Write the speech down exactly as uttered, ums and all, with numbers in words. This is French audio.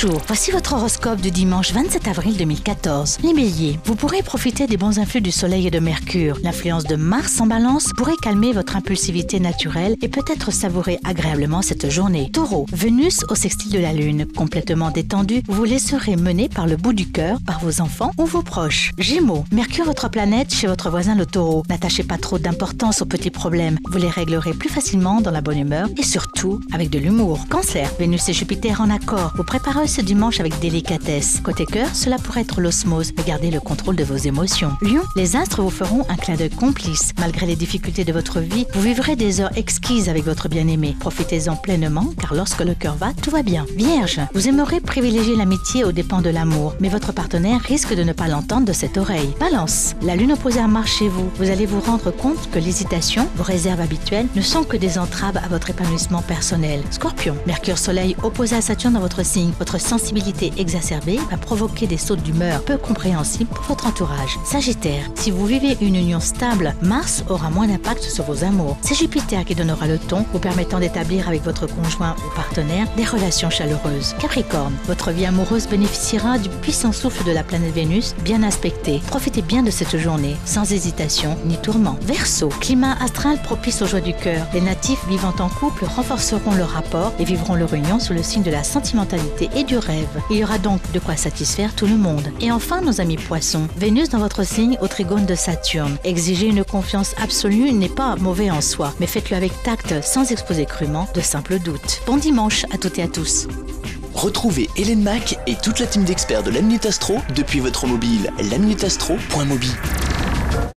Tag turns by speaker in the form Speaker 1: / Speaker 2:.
Speaker 1: Bonjour, voici votre horoscope du dimanche vingt-sept avril deux mille quatorze. Les béliers, vous pourrez profiter des bons influx du soleil et de Mercure. L'influence de Mars en balance pourrait calmer votre impulsivité naturelle et peut-être savourer agréablement cette journée. Taureau, Vénus au sextile de la Lune. Complètement détendu, vous vous laisserez mener par le bout du cœur par vos enfants ou vos proches. Gémeaux, Mercure votre planète chez votre voisin le Taureau. N'attachez pas trop d'importance aux petits problèmes. Vous les réglerez plus facilement dans la bonne humeur et surtout avec de l'humour. Cancer, Vénus et Jupiter en accord. Vous préparez ce dimanche avec délicatesse. Côté cœur, cela pourrait être l'osmose, mais gardez le contrôle de vos émotions. Lion, les astres vous feront un clin d'œil complice. Malgré les difficultés de votre vie, vous vivrez des heures exquises avec votre bien-aimé. Profitez-en pleinement, car lorsque le cœur va, tout va bien. Vierge, vous aimerez privilégier l'amitié aux dépens de l'amour, mais votre partenaire risque de ne pas l'entendre de cette oreille. Balance, la lune opposée à Mars chez vous. Vous allez vous rendre compte que l'hésitation, vos réserves habituelles, ne sont que des entraves à votre épanouissement personnel. Scorpion, Mercure Soleil opposé à Saturne dans votre signe. Votre sensibilité exacerbée va provoquer des sautes d'humeur peu compréhensibles pour votre entourage. Sagittaire, si vous vivez une union stable, Mars aura moins d'impact sur vos amours. C'est Jupiter qui donnera le ton, vous permettant d'établir avec votre conjoint ou partenaire des relations chaleureuses. Capricorne, votre vie amoureuse bénéficiera du puissant souffle de la planète Vénus bien aspectée. Profitez bien de cette journée, sans hésitation ni tourment. Verseau, climat astral propice aux joies du cœur. Les natifs vivant en couple renforceront leur rapport et vivront leur union sous le signe de la sentimentalité et du rêve. Il y aura donc de quoi satisfaire tout le monde. Et enfin, nos amis poissons, Vénus dans votre signe au trigone de Saturne. Exiger une confiance absolue n'est pas mauvais en soi, mais faites-le avec tact, sans exposer crûment de simples doutes. Bon dimanche à toutes et à tous.
Speaker 2: Retrouvez Hélène Mac et toute la team d'experts de la Minute Astro depuis votre mobile, la minute astro point mobile.